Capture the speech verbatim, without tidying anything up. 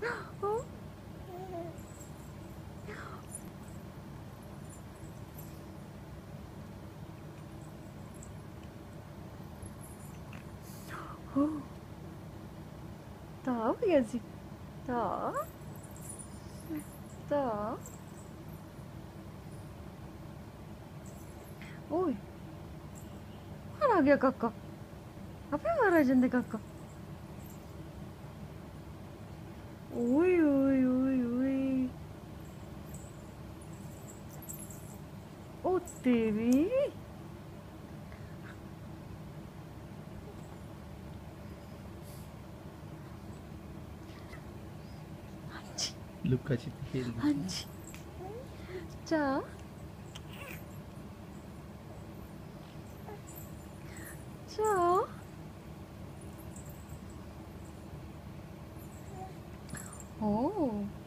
어? 어. Đó bây giờ gì? Đó. Đó. Ôi. कौन आ गया काका? अबे मारा जंदे काका। ओए ओए ओए ओए। ओ तेरी। लुक्का छिपी खेल रही हाँ थी। जी। 자. 자. 오.